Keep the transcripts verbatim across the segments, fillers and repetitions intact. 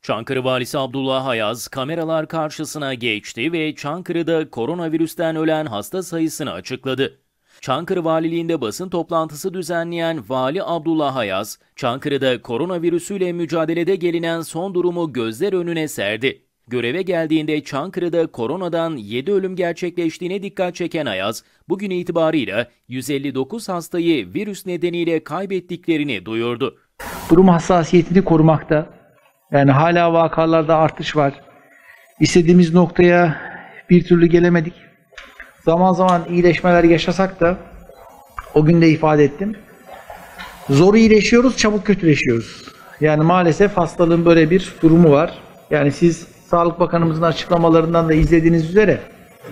Çankırı Valisi Abdullah Ayaz kameralar karşısına geçti ve Çankırı'da koronavirüsten ölen hasta sayısını açıkladı. Çankırı Valiliğinde basın toplantısı düzenleyen Vali Abdullah Ayaz, Çankırı'da koronavirüsüyle mücadelede gelinen son durumu gözler önüne serdi. Göreve geldiğinde Çankırı'da koronadan yedi ölüm gerçekleştiğine dikkat çeken Ayaz, bugün itibarıyla yüz elli dokuz hastayı virüs nedeniyle kaybettiklerini duyurdu. Durum hassasiyetini korumakta. Yani hala vakalarda artış var. İstediğimiz noktaya bir türlü gelemedik. Zaman zaman iyileşmeler yaşasak da o gün de ifade ettim. Zor iyileşiyoruz, çabuk kötüleşiyoruz. Yani maalesef hastalığın böyle bir durumu var. Yani siz Sağlık Bakanımızın açıklamalarından da izlediğiniz üzere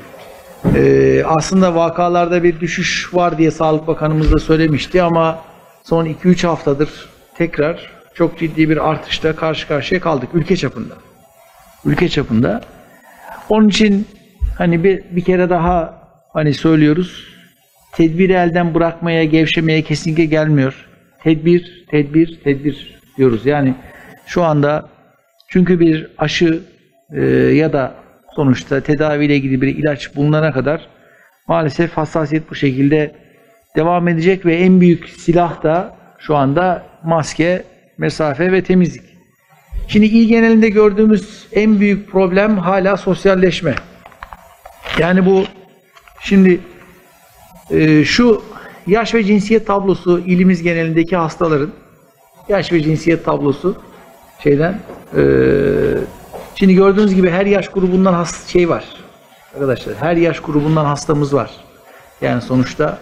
e, aslında vakalarda bir düşüş var diye Sağlık Bakanımız da söylemişti ama son iki üç haftadır tekrar çok ciddi bir artışla karşı karşıya kaldık ülke çapında. Ülke çapında. Onun için hani bir, bir kere daha hani söylüyoruz. Tedbiri elden bırakmaya, gevşemeye kesinlikle gelmiyor. Tedbir, tedbir, tedbir diyoruz. Yani şu anda çünkü bir aşı e, ya da sonuçta tedaviyle ilgili bir ilaç bulunana kadar maalesef hassasiyet bu şekilde devam edecek ve en büyük silah da şu anda maske, mesafe ve temizlik. Şimdi il genelinde gördüğümüz en büyük problem hala sosyalleşme. Yani bu şimdi e, şu yaş ve cinsiyet tablosu ilimiz genelindeki hastaların yaş ve cinsiyet tablosu şeyden e, şimdi gördüğünüz gibi her yaş grubundan hast şey var arkadaşlar. Her yaş grubundan hastamız var. Yani sonuçta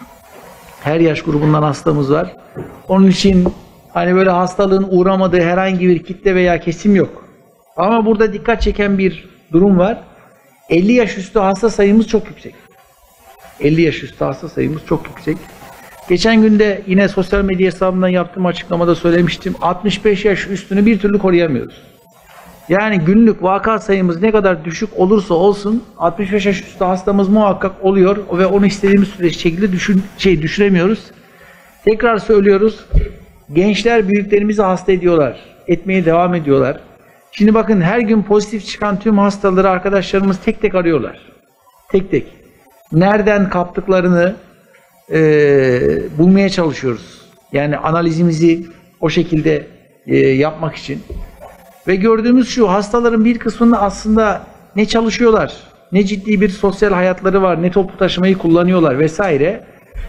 her yaş grubundan hastamız var. Onun için hani böyle hastalığın uğramadığı herhangi bir kitle veya kesim yok. Ama burada dikkat çeken bir durum var. elli yaş üstü hasta sayımız çok yüksek. elli yaş üstü hasta sayımız çok yüksek. Geçen günde yine sosyal medya hesabından yaptığım açıklamada söylemiştim. altmış beş yaş üstünü bir türlü koruyamıyoruz. Yani günlük vaka sayımız ne kadar düşük olursa olsun altmış beş yaş üstü hastamız muhakkak oluyor ve onu istediğimiz süreç şekilde düşün, şey düşüremiyoruz. Tekrar söylüyoruz. Gençler büyüklerimizi hasta ediyorlar. Etmeye devam ediyorlar. Şimdi bakın her gün pozitif çıkan tüm hastaları arkadaşlarımız tek tek arıyorlar. Tek tek. Nereden kaptıklarını e, bulmaya çalışıyoruz. Yani analizimizi o şekilde e, yapmak için. Ve gördüğümüz şu, hastaların bir kısmında aslında ne çalışıyorlar, ne ciddi bir sosyal hayatları var, ne toplu taşımayı kullanıyorlar vesaire.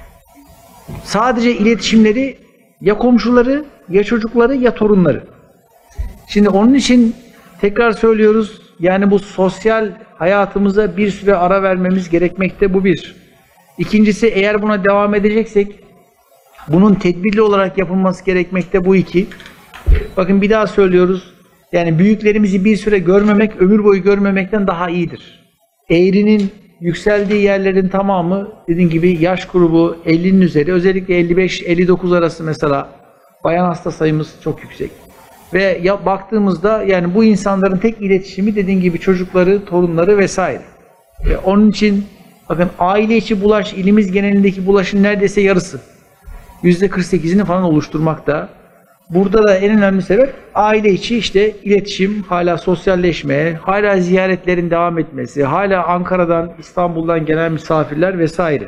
Sadece iletişimleri ya komşuları, ya çocukları, ya torunları. Şimdi onun için tekrar söylüyoruz, yani bu sosyal hayatımıza bir süre ara vermemiz gerekmekte, bu bir. İkincisi, eğer buna devam edeceksek, bunun tedbirli olarak yapılması gerekmekte, bu iki. Bakın bir daha söylüyoruz, yani büyüklerimizi bir süre görmemek, ömür boyu görmemekten daha iyidir. Eğrinin yükseldiği yerlerin tamamı, dediğim gibi yaş grubu ellinin üzeri, özellikle elli beş elli dokuz arası mesela bayan hasta sayımız çok yüksek. Ve ya, baktığımızda yani bu insanların tek iletişimi dediğim gibi çocukları, torunları vesaire. Ve onun için bakın aile içi bulaş, ilimiz genelindeki bulaşın neredeyse yarısı. yüzde kırk sekizini falan oluşturmakta. Burada da en önemli sebep aile içi işte iletişim, hala sosyalleşme, hala ziyaretlerin devam etmesi, hala Ankara'dan, İstanbul'dan gelen misafirler vesaire.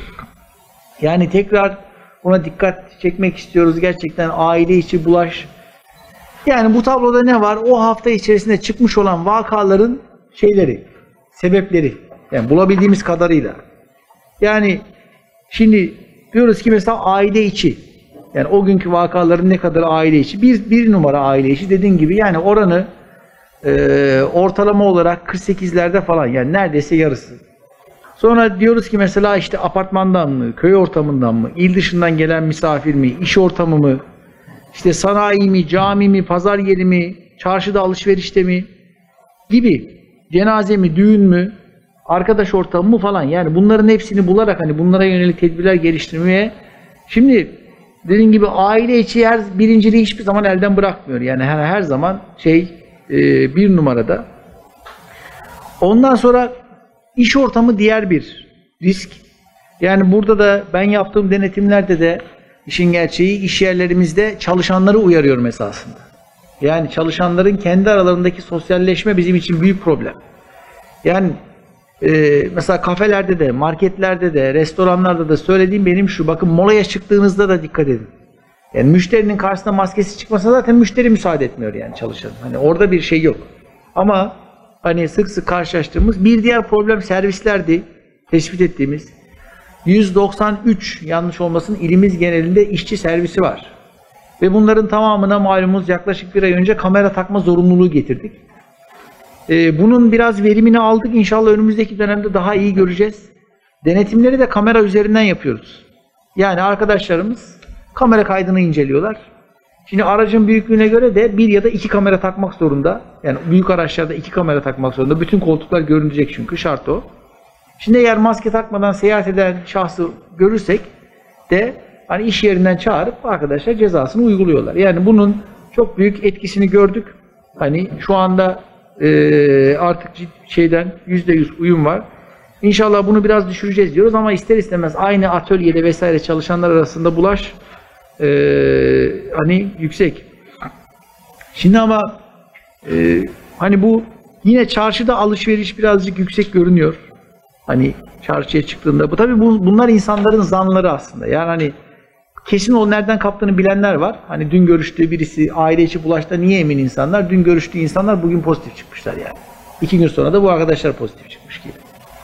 Yani tekrar buna dikkat çekmek istiyoruz. Gerçekten aile içi bulaş. Yani bu tabloda ne var? O hafta içerisinde çıkmış olan vakaların şeyleri, sebepleri. Yani bulabildiğimiz kadarıyla. Yani şimdi diyoruz ki mesela aile içi. Yani o günkü vakaların ne kadar aile içi? Bir, bir numara aile içi dediğin gibi yani oranı e, ortalama olarak kırk sekizlerde falan, yani neredeyse yarısı. Sonra diyoruz ki mesela işte apartmandan mı, köy ortamından mı, il dışından gelen misafir mi, iş ortamı mı, işte sanayi mi, cami mi, pazar yeri mi, çarşıda alışverişte mi gibi, cenaze mi, düğün mü, arkadaş ortamı mı falan, yani bunların hepsini bularak hani bunlara yönelik tedbirler geliştirmeye, şimdi dediğim gibi aile içi her birinciliği hiçbir zaman elden bırakmıyor. Yani her, her zaman şey e, bir numarada. Ondan sonra iş ortamı diğer bir risk. Yani burada da ben yaptığım denetimlerde de işin gerçeği iş yerlerimizde çalışanları uyarıyorum esasında. Yani çalışanların kendi aralarındaki sosyalleşme bizim için büyük problem. Yani e, mesela kafelerde de, marketlerde de, restoranlarda da söylediğim benim şu, bakın molaya çıktığınızda da dikkat edin. Yani müşterinin karşısına maskesi çıkmasa zaten müşteri müsaade etmiyor yani çalışan. Hani orada bir şey yok. Ama hani sık sık karşılaştığımız bir diğer problem servislerdi. Tespit ettiğimiz. yüz doksan üç yanlış olmasın ilimiz genelinde işçi servisi var. Ve bunların tamamına malumunuz yaklaşık bir ay önce kamera takma zorunluluğu getirdik. Ee, bunun biraz verimini aldık. İnşallah önümüzdeki dönemde daha iyi göreceğiz. Denetimleri de kamera üzerinden yapıyoruz. Yani arkadaşlarımız kamera kaydını inceliyorlar. Şimdi aracın büyüklüğüne göre de bir ya da iki kamera takmak zorunda. Yani büyük araçlarda iki kamera takmak zorunda. Bütün koltuklar görünecek çünkü şart o. Şimdi eğer maske takmadan seyahat eden şahsı görürsek de hani iş yerinden çağırıp arkadaşlar cezasını uyguluyorlar. Yani bunun çok büyük etkisini gördük. Hani şu anda e, artık şeyden yüzde yüz uyum var. İnşallah bunu biraz düşüreceğiz diyoruz ama ister istemez aynı atölyede vesaire çalışanlar arasında bulaş e, hani yüksek. Şimdi ama e, hani bu yine çarşıda alışveriş birazcık yüksek görünüyor. Hani çarşıya çıktığında bu tabii bu, bunlar insanların zanları aslında. Yani hani kesin o nereden kaptığını bilenler var. Hani dün görüştüğü birisi aile içi bulaşta niye emin insanlar? Dün görüştüğü insanlar bugün pozitif çıkmışlar yani. İki gün sonra da bu arkadaşlar pozitif çıkmış gibi.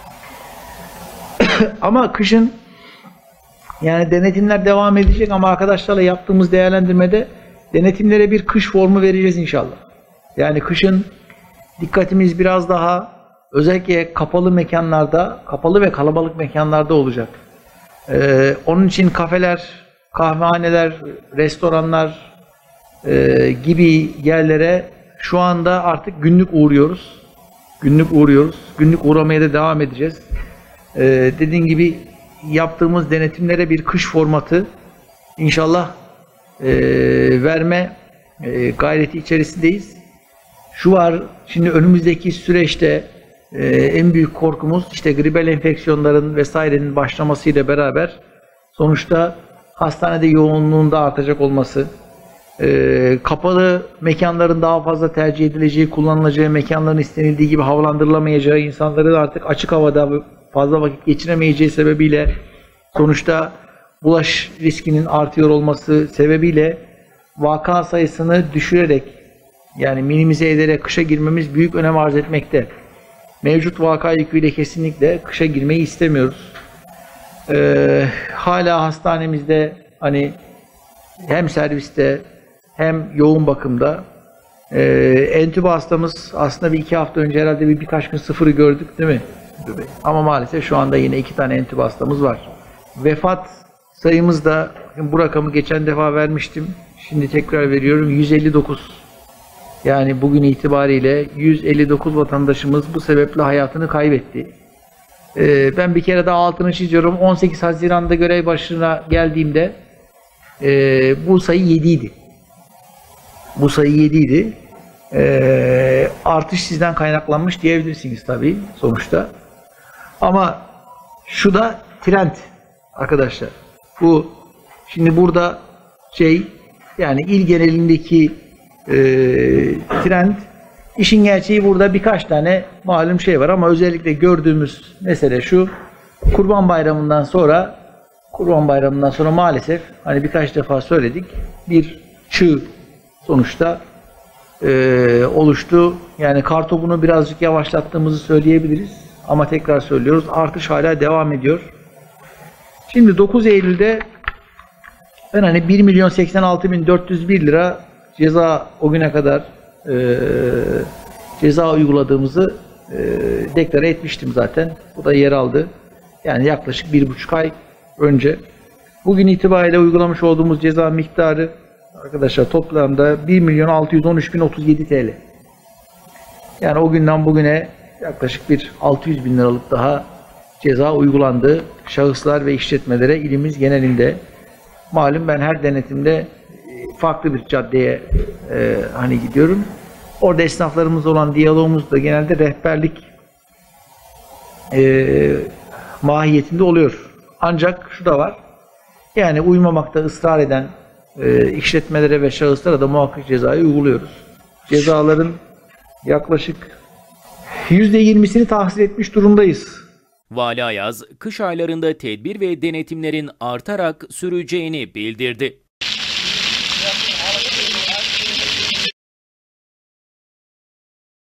Ama kışın yani denetimler devam edecek ama arkadaşlarla yaptığımız değerlendirmede denetimlere bir kış formu vereceğiz inşallah. Yani kışın dikkatimiz biraz daha özellikle kapalı mekanlarda, kapalı ve kalabalık mekanlarda olacak. Ee, onun için kafeler, kahvehaneler, restoranlar e, gibi yerlere şu anda artık günlük uğruyoruz. Günlük uğruyoruz. Günlük uğramaya da devam edeceğiz. Ee, dediğim gibi yaptığımız denetimlere bir kış formatı inşallah e, verme e, gayreti içerisindeyiz. Şu var, şimdi önümüzdeki süreçte e, en büyük korkumuz işte gribal enfeksiyonların vesairenin başlamasıyla beraber sonuçta hastanede yoğunluğun da artacak olması, e, kapalı mekanların daha fazla tercih edileceği, kullanılacağı, mekanların istenildiği gibi havalandırılamayacağı, insanların artık açık havada fazla vakit geçiremeyeceği sebebiyle sonuçta bulaş riskinin artıyor olması sebebiyle vaka sayısını düşürerek yani minimize ederek kışa girmemiz büyük önem arz etmekte. Mevcut vaka yüküyle kesinlikle kışa girmeyi istemiyoruz. Ee, hala hastanemizde hani hem serviste hem yoğun bakımda e, entübe hastamız aslında bir iki hafta önce herhalde bir birkaç gün sıfırı gördük değil mi? Ama maalesef şu anda yine iki tane entübe hastamız var. Vefat sayımız da bu rakamı geçen defa vermiştim. Şimdi tekrar veriyorum. yüz elli dokuz. Yani bugün itibariyle yüz elli dokuz vatandaşımız bu sebeple hayatını kaybetti. Ee, ben bir kere daha altını çiziyorum. on sekiz Haziran'da görev başına geldiğimde e, bu sayı yedi idi. Bu sayı yedi idi. E, artış sizden kaynaklanmış diyebilirsiniz tabii sonuçta. Ama şu da trend arkadaşlar. Bu şimdi burada şey yani il genelindeki e, trend, işin gerçeği burada birkaç tane malum şey var ama özellikle gördüğümüz mesele şu: Kurban Bayramı'ndan sonra Kurban Bayramı'ndan sonra maalesef hani birkaç defa söyledik bir çığ sonuçta e, oluştu. Yani kartopunu birazcık yavaşlattığımızı söyleyebiliriz. Ama tekrar söylüyoruz, artış hala devam ediyor. Şimdi dokuz Eylül'de ben hani bir milyon seksen altı bin dört yüz bir lira ceza o güne kadar e, ceza uyguladığımızı e, deklare etmiştim zaten. Bu da yer aldı. Yani yaklaşık bir buçuk ay önce. Bugün itibariyle uygulamış olduğumuz ceza miktarı arkadaşlar toplamda bir milyon altı yüz on üç bin otuz yedi T L. Yani o günden bugüne yaklaşık bir altı yüz bin liralık daha ceza uygulandı şahıslar ve işletmelere ilimiz genelinde. Malum ben her denetimde farklı bir caddeye e, hani gidiyorum. Orada esnaflarımız olan diyalogumuz da genelde rehberlik e, mahiyetinde oluyor. Ancak şu da var. Yani uymamakta ısrar eden e, işletmelere ve şahıslara da muhakkak cezayı uyguluyoruz. cezaların yaklaşık yüzde yirmisini tahsil etmiş durumdayız. Vali Ayaz, kış aylarında tedbir ve denetimlerin artarak süreceğini bildirdi.